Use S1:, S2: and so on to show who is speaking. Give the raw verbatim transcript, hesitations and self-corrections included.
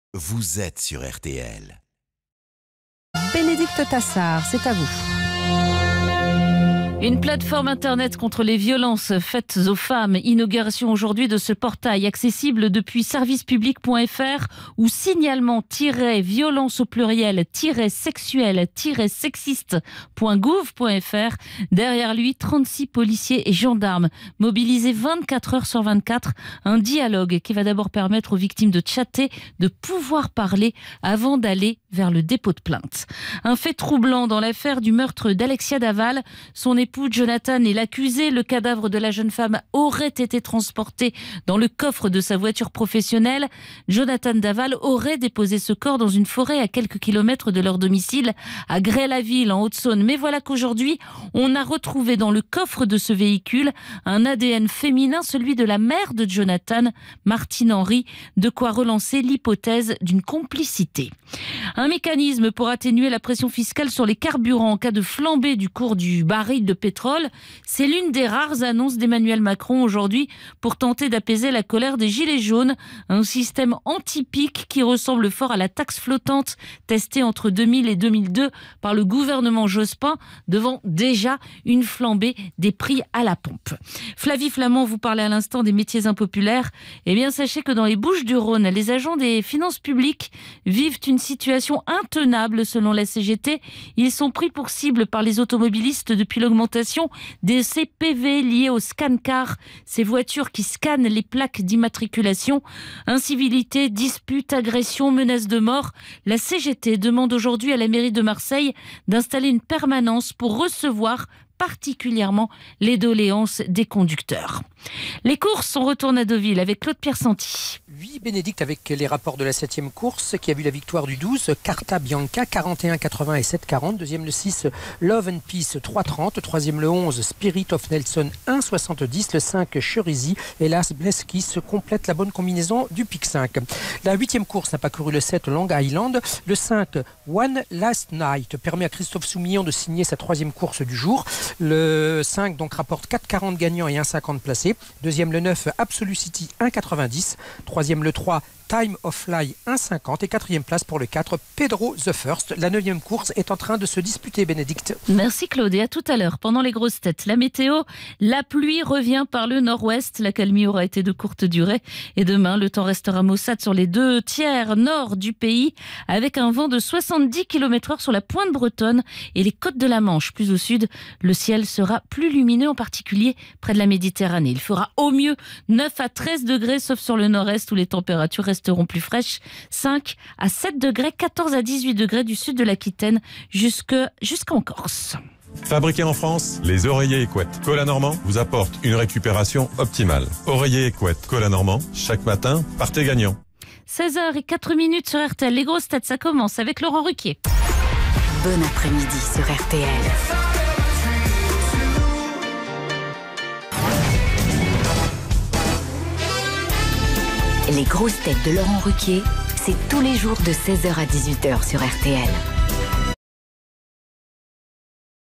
S1: Vous êtes sur R T L.
S2: Bénédicte Tassard, c'est à vous.
S3: Une plateforme internet contre les violences faites aux femmes. Inauguration aujourd'hui de ce portail accessible depuis servicepublic point f r ou signalement-violence au pluriel-sexuel-sexiste point gouv point f r. Derrière lui, trente-six policiers et gendarmes mobilisés vingt-quatre heures sur vingt-quatre. Un dialogue qui va d'abord permettre aux victimes de chatter, de pouvoir parler avant d'aller vers le dépôt de plainte. Un fait troublant dans l'affaire du meurtre d'Alexia Daval. Son époux Jonathan est l'accusé. Le cadavre de la jeune femme aurait été transporté dans le coffre de sa voiture professionnelle. Jonathan Daval aurait déposé ce corps dans une forêt à quelques kilomètres de leur domicile à Grès-la-Ville en Haute-Saône. Mais voilà qu'aujourd'hui, on a retrouvé dans le coffre de ce véhicule un A D N féminin, celui de la mère de Jonathan, Martine Henry, de quoi relancer l'hypothèse d'une complicité. Un mécanisme pour atténuer la pression fiscale sur les carburants en cas de flambée du cours du baril de pétrole. C'est l'une des rares annonces d'Emmanuel Macron aujourd'hui pour tenter d'apaiser la colère des gilets jaunes. Un système anti-pic qui ressemble fort à la taxe flottante testée entre deux mille et deux mille deux par le gouvernement Jospin, devant déjà une flambée des prix à la pompe. Flavie Flament vous parlait à l'instant des métiers impopulaires. Eh bien, sachez que dans les Bouches-du-Rhône, les agents des finances publiques vivent une situation intenable selon la C G T. Ils sont pris pour cible par les automobilistes depuis l'augmentation des C P V liés au scan-car, ces voitures qui scannent les plaques d'immatriculation. Incivilités, disputes, agressions, menaces de mort. La C G T demande aujourd'hui à la mairie de Marseille d'installer une permanence pour recevoir particulièrement les doléances des conducteurs. Les courses, on retourne à Deauville avec Claude-Pierre Santi.
S4: Oui, Bénédicte, avec les rapports de la septième course qui a vu la victoire du douze, Carta Bianca, quarante et un quatre-vingts et sept quarante. Deuxième le six, Love and Peace, trois trente. Troisième le onze, Spirit of Nelson, un soixante-dix. Le cinq, Cherizy et Las Bleskis se complète la bonne combinaison du pic cinq. La huitième course n'a pas couru le sept, Long Island. Le cinq, One Last Night, permet à Christophe Soumillon de signer sa troisième course du jour. Le cinq donc rapporte quatre quarante gagnants et un cinquante placés. Deuxième le neuf, Absolute City, un quatre-vingt-dix. Troisième le trois, Time of Fly, un cinquante. Et quatrième place pour le quatre, Pedro the First. La neuvième course est en train de se disputer, Bénédicte.
S3: Merci Claude, et à tout à l'heure. Pendant les grosses têtes, la météo, la pluie revient par le nord-ouest. La calmie aura été de courte durée. Et demain, le temps restera maussade sur les deux tiers nord du pays, avec un vent de soixante-dix kilomètres heure sur la pointe bretonne et les côtes de la Manche. Plus au sud, le ciel sera plus lumineux, en particulier près de la Méditerranée. Il fera au mieux neuf à treize degrés, sauf sur le nord-est où les températures restent resteront plus fraîches, cinq à sept degrés, quatorze à dix-huit degrés du sud de l'Aquitaine jusque, jusqu'en Corse.
S5: Fabriqué en France, les oreillers Equette Cola Normand vous apportent une récupération optimale. Oreillers Equette Cola Normand, chaque matin, partez gagnant.
S3: seize heures zéro quatre minutes sur R T L. Les grosses têtes, ça commence avec Laurent Ruquier.
S6: Bon après-midi sur R T L. Les grosses têtes de Laurent Ruquier, c'est tous les jours de seize heures à dix-huit heures sur R T L.